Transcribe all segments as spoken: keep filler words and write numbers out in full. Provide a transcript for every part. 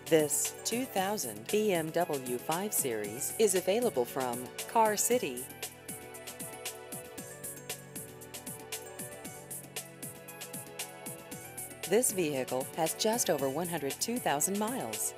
This two thousand B M W five Series is available from Car City. This vehicle has just over one hundred two thousand miles.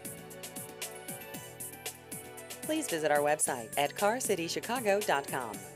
Please visit our website at car city chicago dot com.